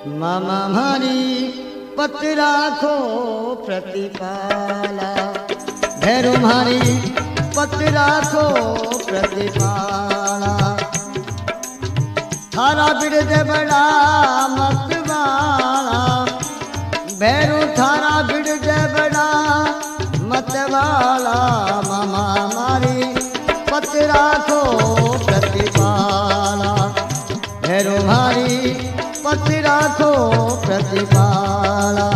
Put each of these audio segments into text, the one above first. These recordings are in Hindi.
मामा मारी पत राखो प्रतिपाला। भैरो मारी पत राखो प्रतिपाला। थारा बिरद बड़ा मतवाला। भैरो थारा बिरद बड़ा मतवाला। मामा मारी पत राखो प्रतिपाला। भैरो मारी पत राखो प्रतिपाला।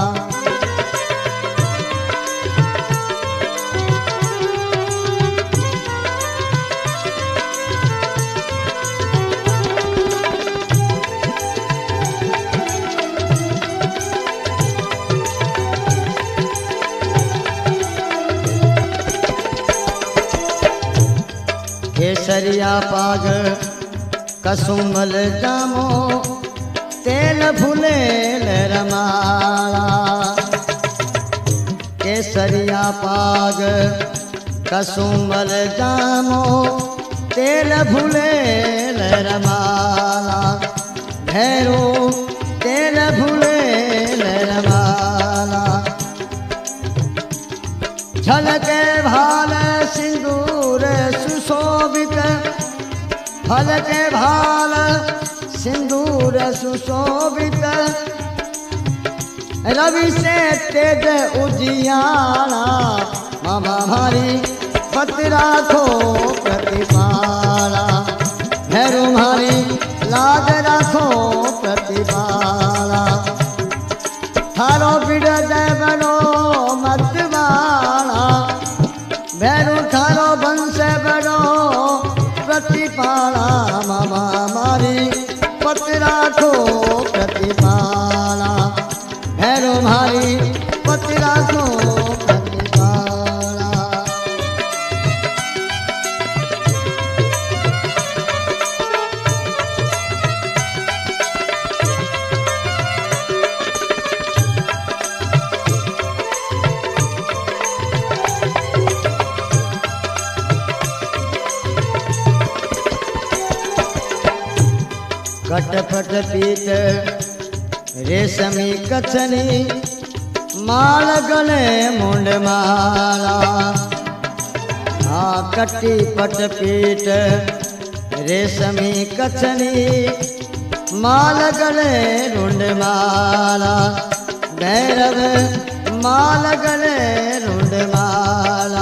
केसरिया पाग कसुमल जामो तेल फुलेल रमाला। केसरिया पाग कसुमल जामो तेल फुलेल रमाला। भैरो तेल फुलेल रमाला। झलके भाल सिंदूर सुशोभित। झलके भाल सिंदूर सुशोभित। रवि से तेज उजियाला। मामा मारी पत राखो प्रतिपाला। भैरो मारी लाज राखो प्रतिपाला। थारो बिरद बनो मतवाला। भैरो थारो वंश बनो प्रतिपाला। मामा मारी पत राखो प्रतिपाला। भैरो मारी पत राखो प्रतिपाला। कटपट पीत रेशमी कछनी। माल गले मुंड माला। हाँ कटी पट पीट रेशमी कछनी। माल गले रुंड माला। भैरव माल गले रुंड माला।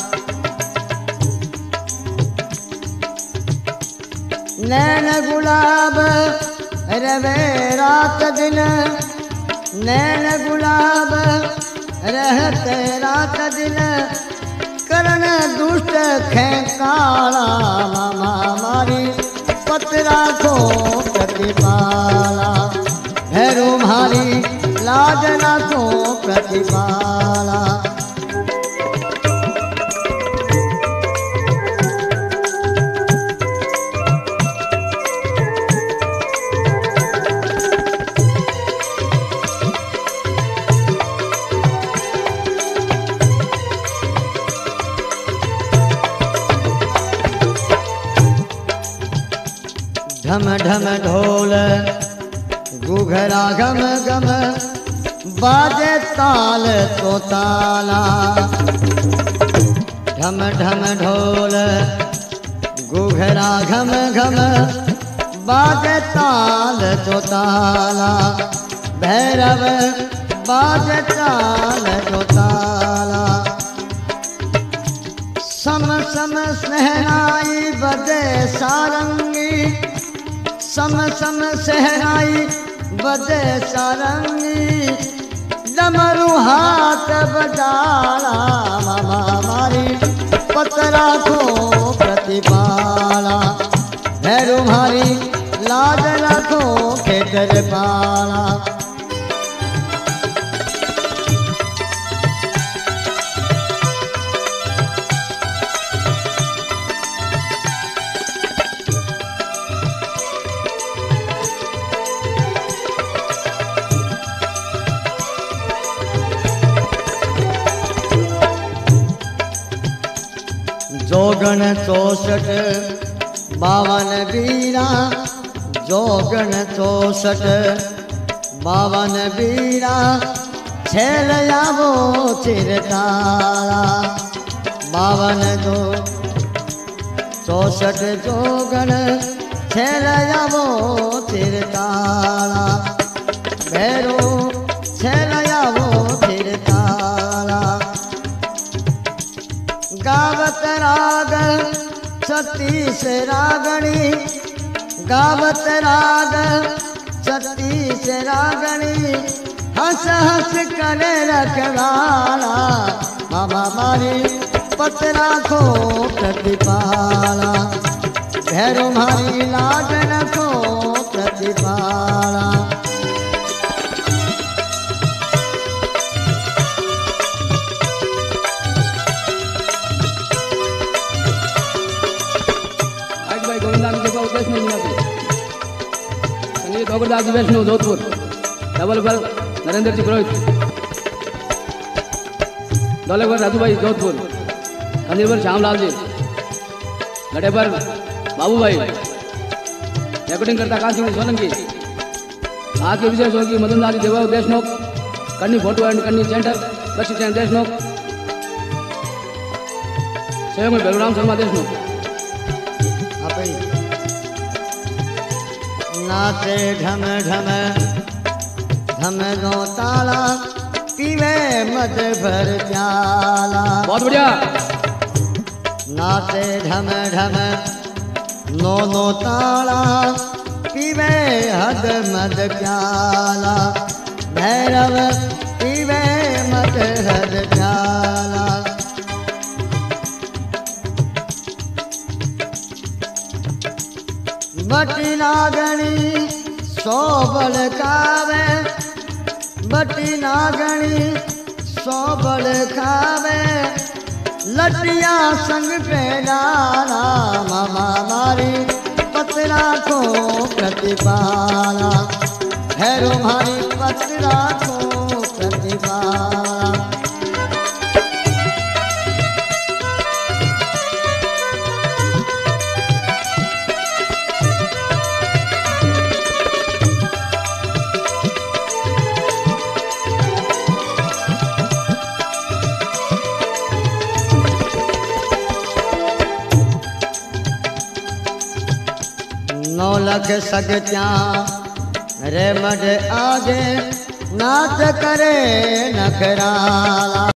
नैन गुलाब रवे रात दिन। नैन गुलाब रहते रात दिन। करण दुष्ट खेकाला। मामा मारी पत राखो प्रतिपाला। भैरो मारी लाज राखो प्रतिपाला। ढम ढम ढोल घुघरा घम घम। बाजे ताल तो ताला। ढम ढम ढोल घुघरा घम घम। बाजे ताल तो ताला। भैरव बाजे ताल तो ताला। सम सम सहनाई बजे सारंगी। सम सम सहनाई बजे सारंगी। डमरू हाथ बजाला। मामा मारी पत राखो प्रतिपाला। भैरो मारी लाज राखो खेतर पाला। जोगन 64 52 वीरा। जोगन 64 बावन बीरा छेलयावो चिरकाला 52 64 जोगण छेलयावो चिरकाला भैरो छेलयावो चिरकाला गावत राग 36 रागणी गावत राग 36 रागणी हंस हंस करे रखवाला मामा मारी पतरा को प्रतिपाला भैरो मारी लागन को प्रतिपाला भाई गोविंदान के पास वैष्णो निवासी संगीत गोविंदास वैष्णो जोधपुर डबल पर नरेंद्र जी पुरोहित डोले पर राजू भाई जोधपुर कंधे पर श्यामलाल जी गड़े पर बाबू भाई रिकॉर्डिंग करता काशी सोलंकी आज के विशेष होगी मदन लाल देवा Deshnok Kanni photo and Kanni center bus stand Deshnok सहयोग में बेलूराम शर्मा देशनोक नाचे ढम ढम ढम नो ताला पीवे मद भर प्याला बहुत बढ़िया नाचे ढम ढम नो नो ताला पीवे हद मद प्याला भैरव पीवे मद हद प्याला बटी नागणी 100 बल खावे बटी नागणी 100 बल खावे लटिया संग पे डाला मामा मारी पतरा को प्रतिपाला भैरो मारी पतरा को प्रतिपाला नौ लख सगत्या रे मड आगे नाच करे नखराला।